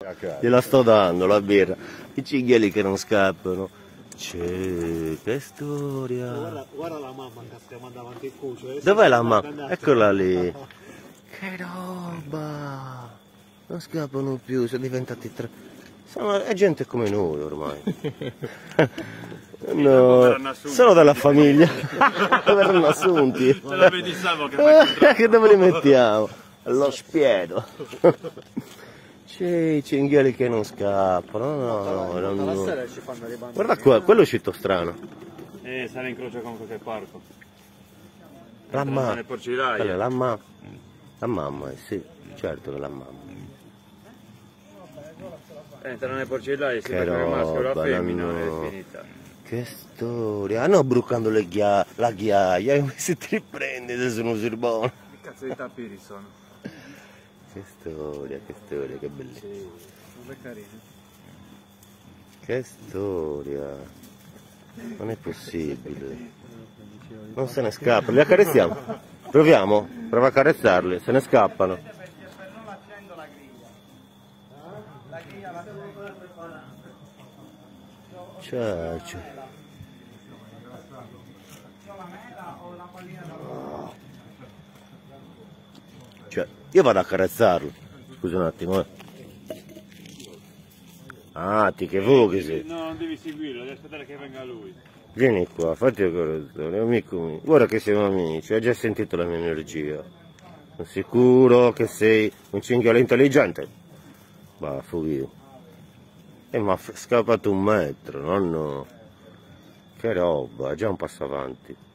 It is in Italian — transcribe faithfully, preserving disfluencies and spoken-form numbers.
Gliela sto dando la birra. I cinghiali che non scappano. C'è, che storia. Guarda, guarda la mamma che stiamo davanti al cuccio. Dov'è la mamma? Eccola lì. Che roba. Non scappano più, sono diventati tre. Sono, è gente come noi ormai. No, sono della famiglia. Verranno assunti. Ce la vedi Salvo che fa Che dove li mettiamo? Allo spiedo. C'è i cinghiali che non scappano. No, no, no, no. Guarda qua, quello è uscito strano. Eh, sarà in croce con qualche parco. La mamma. Porcilaie. La mamma. La mamma, eh, sì, certo che la mamma. Entrano nelle porcilaie, si Che vede il maschio e la roba, femmina no. è finita. Che storia. Ah no, brucando le ghia... la ghiaia. Come se ti riprendi se sono sirbone. Che cazzo di tappiri sono? Che storia, che storia, che bellissima. Sì, sono carini. Che storia. Non è possibile. Non se ne scappano. Li accarezziamo? Proviamo? Prova a accarezzarli, se ne scappano. Ciao, ciao. Cioè, io vado a accarezzarlo. Scusa un attimo, eh. Ah, ti che voghi sei. No, non devi seguirlo, devi aspettare che venga lui. Vieni qua, fatti accarezzare, amico mio. Guarda che siamo amici, hai già sentito la mia energia. Sono sicuro che sei un cinghiale intelligente. Va, fughi. Eh, ma è scappato un metro, nonno. Che roba, è già un passo avanti.